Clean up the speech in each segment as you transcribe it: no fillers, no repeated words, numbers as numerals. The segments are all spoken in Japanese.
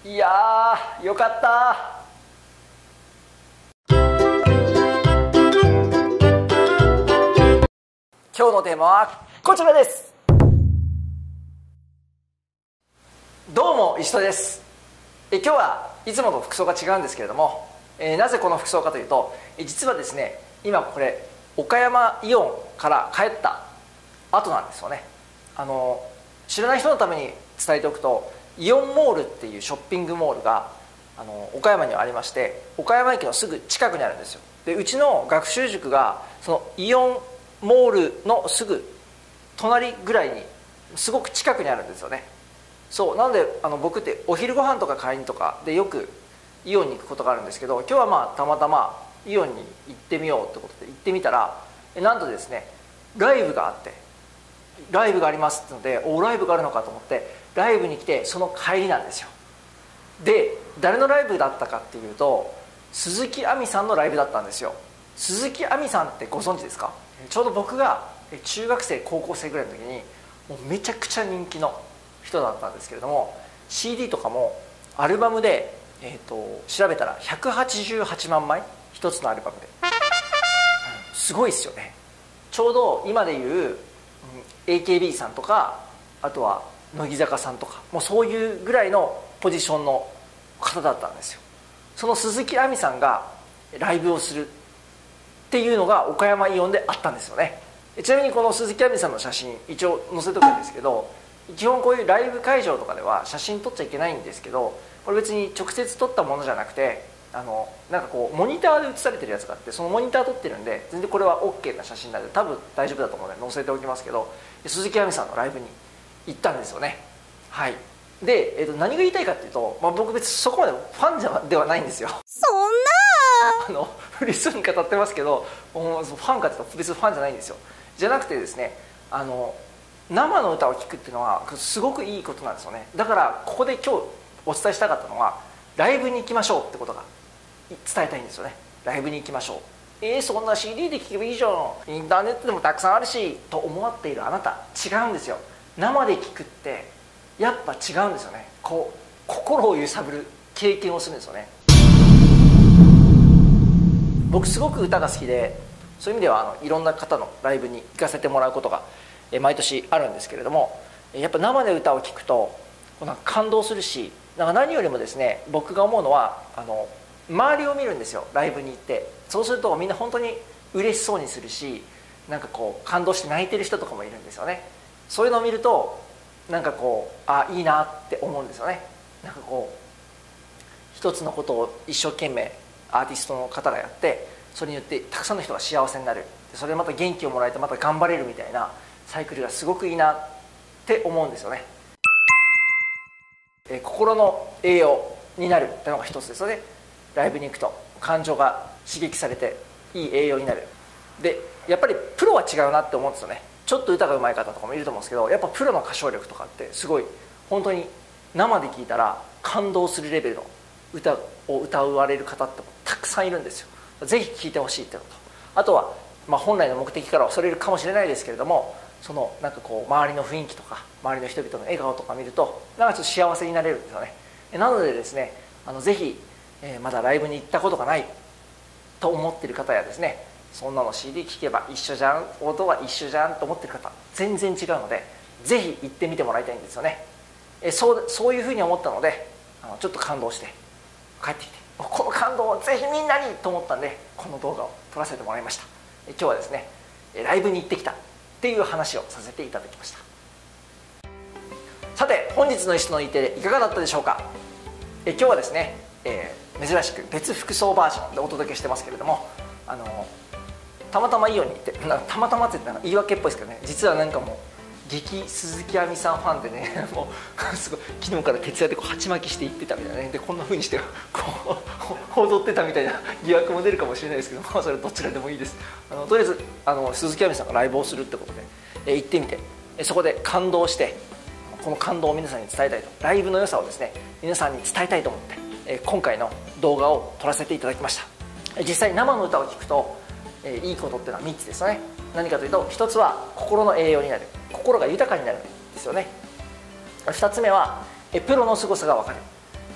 いやーよかった。今日のテーマはこちらです。どうも石戸です。今日はいつもと服装が違うんですけれども、なぜこの服装かというと、実はですね、今これ岡山イオンから帰った後なんですよね。知らない人のために伝えておくと、イオンモールっていうショッピングモールが岡山にはありまして、岡山駅のすぐ近くにあるんですよ。でうちの学習塾がそのイオンモールのすぐ隣ぐらいにすごく近くにあるんですよね。そうなので僕ってお昼ご飯とか買いにとかでよくイオンに行くことがあるんですけど、今日はまあたまたまイオンに行ってみようってことで行ってみたら、なんとですねライブがあって、ライブがありますってので、ライブがあるのかと思ってライブに来て、その帰りなんですよ。で誰のライブだったかっていうと、鈴木亜美さんのライブだったんですよ。鈴木亜美さんってご存知ですか？ちょうど僕が中学生高校生ぐらいの時にもうめちゃくちゃ人気の人だったんですけれども、 CD とかもアルバムで、調べたら188万枚一つのアルバムで、すごいですよね。ちょうど今でいう AKB さんとか、あとは乃木坂さんとか、もうそういうぐらいのポジションの方だったんですよ。その鈴木亜美さんがライブをするっていうのが岡山イオンであったんですよね。ちなみにこの鈴木亜美さんの写真一応載せとくんですけど、基本こういうライブ会場とかでは写真撮っちゃいけないんですけど、これ別に直接撮ったものじゃなくて、なんかこうモニターで写されてるやつがあって、そのモニター撮ってるんで全然これは OK な写真なので多分大丈夫だと思うので載せておきますけど、鈴木亜美さんのライブに行ったんですよね。はい。で、何が言いたいかっていうと、僕別にそこまでファンではないんですよ。 そんな嬉しそうに語ってますけど、ファンかっていうと別にファンじゃないんですよ。じゃなくてですね、生の歌を聴くっていうのはすごくいいことなんですよね。だからここで今日お伝えしたかったのは、ライブに行きましょうってことが伝えたいんですよね。ライブに行きましょう。そんな CD で聴けばいいじゃん、インターネットでもたくさんあるしと思っているあなた、違うんですよ。生で聴くってやっぱ違うんですよね。こう心を揺さぶる経験をするんですよね。僕すごく歌が好きで、そういう意味ではいろんな方のライブに行かせてもらうことが毎年あるんですけれども、やっぱ生で歌を聴くとなんか感動するし、なんか何よりもですね、僕が思うのは周りを見るんですよ。ライブに行って、そうするとみんな本当に嬉しそうにするし、なんかこう感動して泣いてる人とかもいるんですよね。そういうのを見るとなんかこういいなって思うんですよね。なんかこう一つのことを一生懸命アーティストの方がやって、それによってたくさんの人が幸せになる、それでまた元気をもらえてまた頑張れるみたいなサイクルがすごくいいなって思うんですよね。心の栄養になるっていうのが一つですよね。ライブに行くと感情が刺激されていい栄養になる。でやっぱりプロは違うなって思うんですよね。ちょっと歌が上手い方とかもいると思うんですけど、やっぱプロの歌唱力とかってすごい本当に生で聴いたら感動するレベルの歌を歌われる方ってたくさんいるんですよ。ぜひ聴いてほしいっていうのと、あとは、本来の目的からはそれるかもしれないですけれども、そのなんかこう周りの雰囲気とか周りの人々の笑顔とか見るとなんかちょっと幸せになれるんですよね。なのでですね、ぜひ、まだライブに行ったことがないと思っている方やですね、そんなの CD 聴けば一緒じゃん、音は一緒じゃんと思っている方、全然違うのでぜひ行ってみてもらいたいんですよね。そういうふうに思ったのでちょっと感動して帰ってきて、この感動をぜひみんなにと思ったんでこの動画を撮らせてもらいました。今日はですねライブに行ってきたっていう話をさせていただきました。さて本日の石の日程いかがだったでしょうか。今日はですね、珍しく別服装バージョンでお届けしてますけれども、たまたまイオンに行って、たまたまって言い訳っぽいですけどね、実はなんかもう激鈴木亜美さんファンでね、もうすごい昨日から徹夜でこう鉢巻きして行ってたみたいなね、でこんな風にしてこう踊ってたみたいな疑惑も出るかもしれないですけど、それはどちらでもいいです。とりあえず鈴木亜美さんがライブをするってことで、行ってみて、そこで感動して、この感動を皆さんに伝えたいと、ライブの良さをですね皆さんに伝えたいと思って、今回の動画を撮らせていただきました。実際生の歌を聴くと、いいことっていうのは3つですよね。何かというと、1つは心の栄養になる、心が豊かになるんですよね。2つ目はプロの凄さが分かる。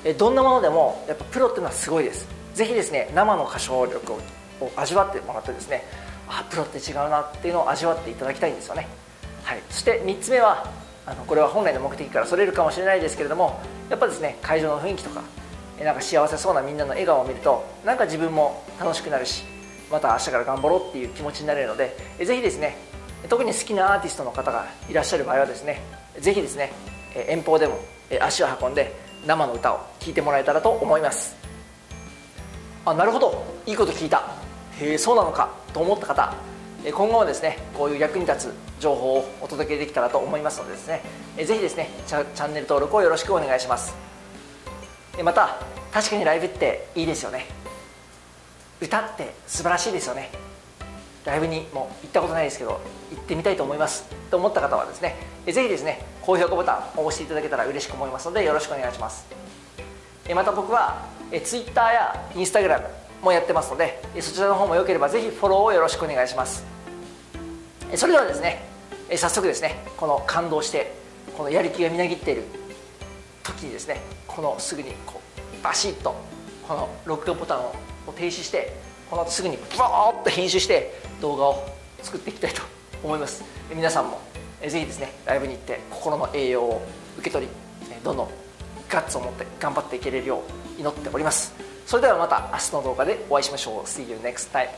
どんなものでもやっぱプロっていうのはすごいです。ぜひですね生の歌唱力を味わってもらってですね、プロって違うなっていうのを味わっていただきたいんですよね。はい、そして3つ目はこれは本来の目的からそれるかもしれないですけれども、やっぱですね会場の雰囲気とかなんか幸せそうなみんなの笑顔を見るとなんか自分も楽しくなるし、また明日から頑張ろうっていう気持ちになれるので、ぜひですね特に好きなアーティストの方がいらっしゃる場合はですね、ぜひですね遠方でも足を運んで生の歌を聴いてもらえたらと思います。なるほど、いいこと聞いた、へえそうなのかと思った方、今後はですねこういう役に立つ情報をお届けできたらと思いますのでですね、ぜひですねチャンネル登録をよろしくお願いします。また確かにライブっていいですよね。歌って素晴らしいですよね。ライブにも行ったことないですけど行ってみたいと思いますと思った方はですね、ぜひですね高評価ボタンを押していただけたら嬉しく思いますのでよろしくお願いします。また僕は Twitter や Instagram もやってますので、そちらの方もよければぜひフォローをよろしくお願いします。それではですね早速ですねこの感動してこのやる気がみなぎっている時にですねこのすぐにこうバシッとこの録画ボタンを停止して、この後すぐにバーッと編集して動画を作っていきたいと思います。皆さんもぜひですねライブに行って心の栄養を受け取り、どんどんガッツを持って頑張っていけれるよう祈っております。それではまた明日の動画でお会いしましょう。 See you next time。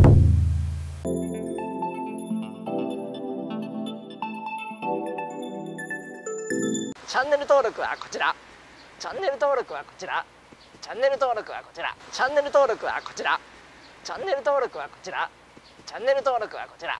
チャンネル登録はこちら、チャンネル登録はこちら、チャンネル登録はこちら、チャンネル登録はこちら、チャンネル登録はこちら、チャンネル登録はこちら。